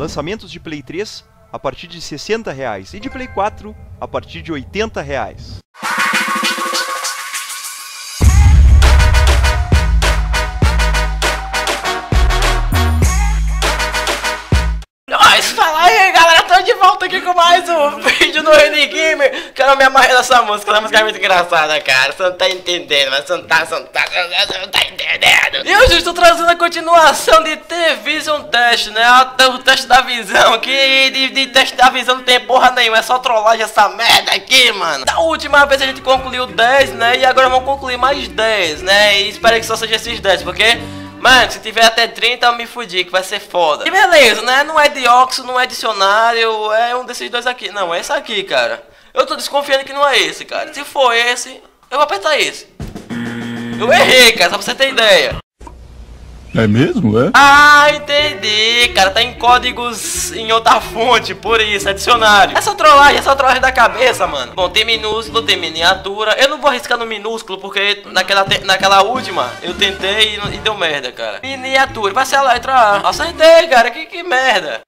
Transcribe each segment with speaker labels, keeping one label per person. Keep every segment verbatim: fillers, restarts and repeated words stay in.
Speaker 1: Lançamentos de Play três a partir de sessenta reais e de Play quatro a partir de oitenta reais.
Speaker 2: Mas fala aí, galera, tô de volta aqui com mais um vídeo no Reni Gamer. Quero me amarrar nessa música, essa música é muito engraçada, cara. Você não tá entendendo, mas você não tá, você não tá, você não tá entendendo. E hoje eu estou trazendo a continuação de T-Vision Test, né? O teste da visão, que de, de teste da visão não tem porra nenhuma, é só trollagem essa merda aqui, mano. Da última vez a gente concluiu dez, né? E agora vamos concluir mais dez, né? E espero que só seja esses dez, porque... mano, se tiver até trinta eu me fudi, que vai ser foda. E beleza, né? Não é Deoxys, não é dicionário, é um desses dois aqui. Não, é esse aqui, cara. Eu tô desconfiando que não é esse, cara. Se for esse, eu vou apertar esse. Eu errei, cara, só pra você ter ideia.
Speaker 3: É mesmo, é?
Speaker 2: Ah, entendi, cara, tá em códigos em outra fonte, por isso, é dicionário. Essa trollagem, essa trollagem da cabeça, mano. Bom, tem minúsculo, tem miniatura. Eu não vou arriscar no minúsculo, porque naquela, naquela última eu tentei e, e deu merda, cara. Miniatura, vai ser a letra A. Acertei, cara, que, que merda.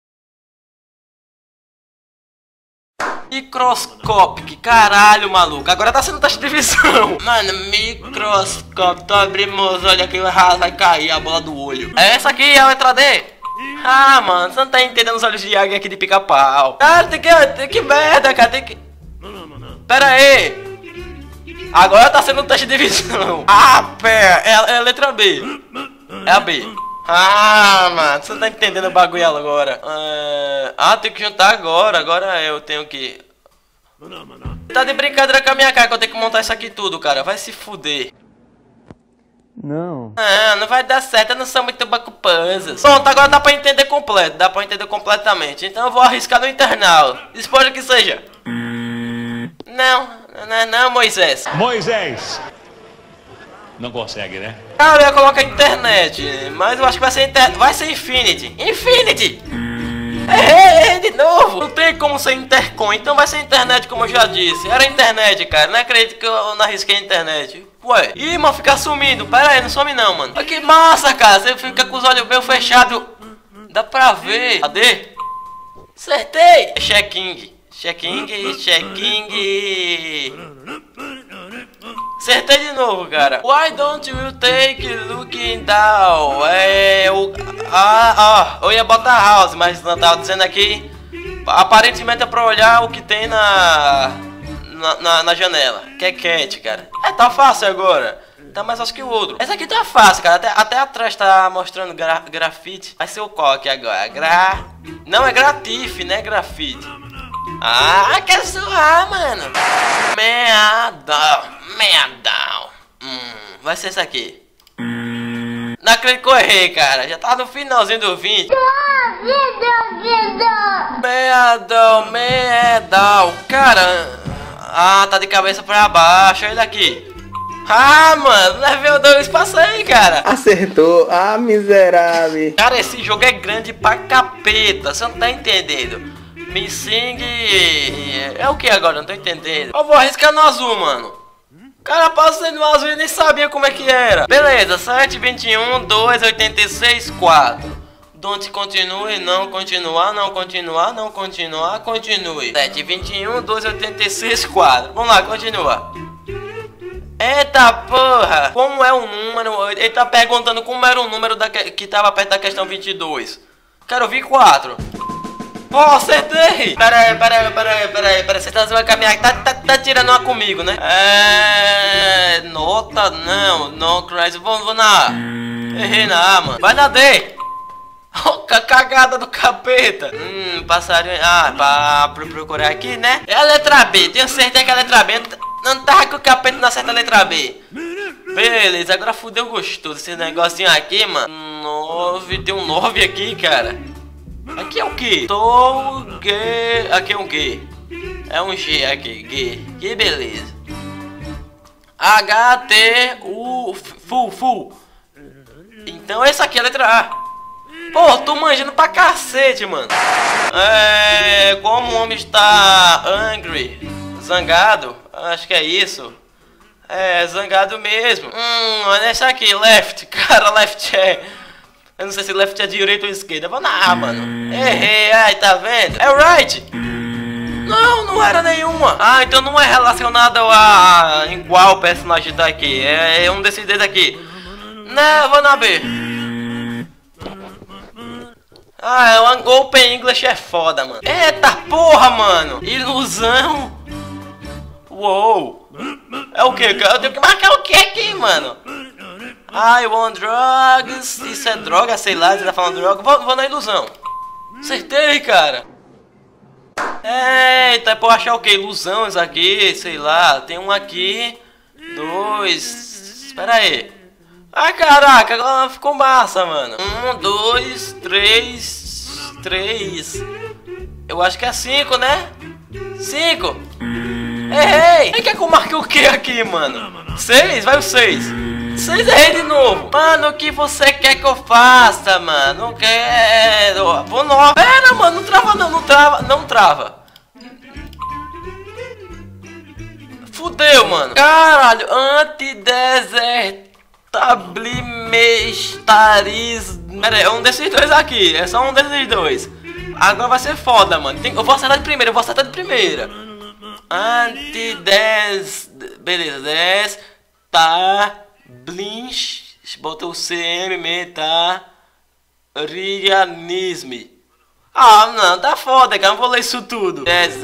Speaker 2: Microscópio, que caralho, maluco. Agora tá sendo teste de visão. Mano, microscópio. Tô abrindo meus olhos aqui, vai cair a bola do olho. Essa aqui é a letra D. Ah, mano, você não tá entendendo os olhos de águia aqui de pica-pau. Cara, tem que... tem que merda, cara, tem que... pera aí. Agora tá sendo um teste de visão. Ah, pera, é, é a letra B. É a B. Ah, mano, você não tá entendendo o bagulho agora. É... ah, tem que juntar agora. Agora eu tenho que... tá de brincadeira com a minha cara que eu tenho que montar isso aqui tudo, cara. Vai se fuder.
Speaker 1: Não.
Speaker 2: Ah, não vai dar certo, eu não sou muito bacupanzas. Pronto, agora dá pra entender completo. Dá pra entender completamente. Então eu vou arriscar no internal. Espero que seja. Não, não, não, Moisés.
Speaker 3: Moisés! Não consegue, né?
Speaker 2: Cara, eu ia colocar internet, mas eu acho que vai ser inter... vai ser Infinity. Infinity! Errei, errei de novo. Não tem como ser intercom, então vai ser internet, como eu já disse. Era internet, cara. Não acredito que eu não arrisquei a internet. Ué, ih, mano, fica sumindo. Pera aí, não some não, mano. Olha que massa, cara. Você fica com os olhos bem fechados. Dá pra ver. Cadê? Acertei. Checking. Checking, checking. Acertei de novo, cara. Why don't you take looking down? É o... ah, ó, eu ia botar house, mas não tava dizendo aqui. Aparentemente é pra olhar o que tem na... Na, na, na janela. Que é cat, cara. É, tá fácil agora. Tá mais fácil que o outro. Essa aqui tá fácil, cara. Até, até atrás tá mostrando gra, grafite. Vai ser o qual aqui agora? Gra... não, é gratife, né? Grafite. Ah, quer zoar, mano. Meadão. Meadão. Hum, vai ser essa aqui. Não acredito que eu errei, cara. Já tá no finalzinho do vídeo. Meadão, meadão. Cara... ah, tá de cabeça pra baixo. Olha daqui. Ah, mano, level dois, passa aí, cara.
Speaker 4: Acertou. Ah, miserável.
Speaker 2: Cara, esse jogo é grande pra capeta. Você não tá entendendo. Missing... é o que agora? Não tô entendendo. Eu vou arriscar no azul, mano. Cara, passei no azul e nem sabia como é que era. Beleza, sete, vinte e um, dois, oitenta e seis, quatro. Don't continue, não continuar, não continuar, não continuar, continue. sete, vinte e um, dois, oitenta e seis, quatro. Vamos lá, continua. Eita porra! Como é o número? Ele tá perguntando como era o número da que, que tava perto da questão vinte e dois. Quero ouvir quatro. Oh, acertei! Pera aí, pera aí, pera aí, pera aí, pera aí. Você tá zoando caminhar. Tá, tá, tá tirando uma comigo, né? É... nota, não, não, Christ. Vou, vou na A. Errei na A, mano. Vai na D. Oh, cagada do capeta. Hum, passarinho. Ah, pra, pra procurar aqui, né? É a letra B. Tenho certeza que é a letra B. Não tava com o capeta na certa letra B. Beleza, agora fudeu gostoso esse negocinho aqui, mano. nove. Tem um nove aqui, cara. Aqui é o que? Tô gay. Aqui é um G. É um G aqui, G. Que beleza. H T U Full, full. Então essa aqui é a letra A. Pô, tô manjando pra cacete, mano. É... como o homem está angry, zangado, acho que é isso. É, zangado mesmo. Hum, olha essa aqui, left. Cara, left é... Eu não sei se left é direita ou esquerda. Vou na A, mano. Errei, ai, tá vendo? É right. Não, não era nenhuma. Ah, então não é relacionado a, a em qual personagem tá aqui. É, é um desses dois aqui. Não, vou na B. Ah, o Open English é foda, mano. Eita porra, mano. Ilusão. Uou. É o que? Eu tenho que marcar o que aqui, mano? I want drugs. Isso é droga, sei lá, você tá falando droga. Vou, vou na ilusão. Acertei, cara. Eita, é pra eu achar o que? Ilusões aqui, sei lá. Tem um aqui. Dois. Espera aí. Ah, caraca, agora ficou massa, mano. Um, dois, três. Três. Eu acho que é cinco, né? Cinco. Errei. Quem quer que eu marque o que aqui, mano? Seis? Vai o seis. Seis, errei de novo. Mano, o que você quer que eu faça, mano? Não quero. Vou nove. Pera, mano, não trava não, não trava, não trava. Fudeu, mano. Caralho, antidesертabilimestariz. Pera aí, é um desses dois aqui. É só um desses dois. Agora vai ser foda, mano. Tem... Eu vou acertar de primeira, eu vou acertar de primeira. Antides... Beleza, des... Tá... Blinch... Bota o C M, metarianisme. Ah, não, tá foda, cara. Não vou ler isso tudo.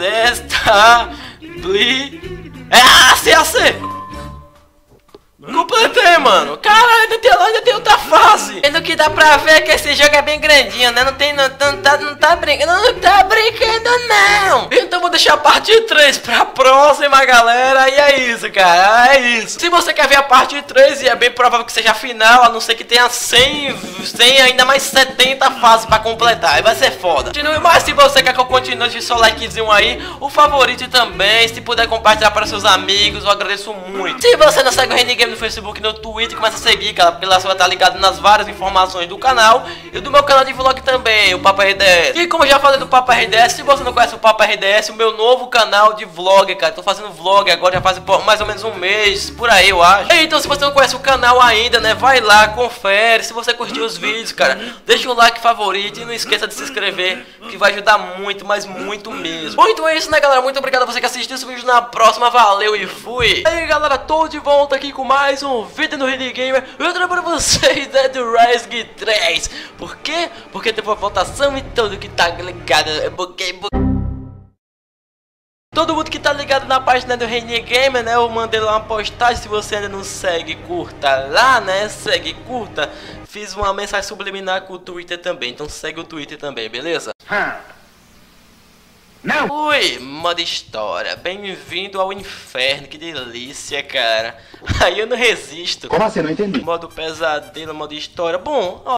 Speaker 2: Desestabli... É, C A C! Completei, mano. Caralho, ainda tem, ainda tem outra fase. Pelo que dá pra ver é que esse jogo é bem grandinho, né? Não tem, não, não, tá, não tá brincando, não tá brincando, não. Então vou deixar a parte três pra próxima, galera. E é isso, cara, é isso. Se você quer ver a parte três, e é bem provável que seja a final, a não ser que tenha cem, cem ainda mais setenta fases pra completar. Aí vai ser foda. Continue, mas se você quer que eu continue, deixe seu likezinho aí, o favorito também. Se puder compartilhar para seus amigos, eu agradeço muito. Se você não segue o Reni Game no Facebook, no Twitter, começa a seguir, cara, porque lá você vai estar ligado nas várias informações do canal e do meu canal de vlog também, o Papo R D S. E como eu já falei do Papo R D S, se você não conhece o Papo R D S, o meu novo canal de vlog, cara, tô fazendo vlog agora, já faz mais ou menos um mês, por aí eu acho. Então se você não conhece o canal ainda, né, vai lá, confere. Se você curtiu os vídeos, cara, deixa o like, favorito e não esqueça de se inscrever, que vai ajudar muito, mas muito mesmo. Bom, então é isso, né, galera, muito obrigado a você que assistiu esse vídeo. Na próxima, valeu e fui. E aí, galera, tô de volta aqui com mais mais um vídeo no Reni Gamer. Eu trago pra vocês Dead Rising três. Por quê? Porque teve uma votação e tudo que tá ligado. Porque... Todo mundo que tá ligado na página do Reni Gamer, né? Eu mandei lá uma postagem. Se você ainda não segue, curta lá, né? Segue, curta. Fiz uma mensagem subliminar com o Twitter também. Então segue o Twitter também, beleza? Hum. Não. Ui, modo história, bem-vindo ao inferno, que delícia, cara. Aí eu não resisto.
Speaker 4: Como assim? Não entendi.
Speaker 2: Modo pesadelo, modo história. Bom, ó.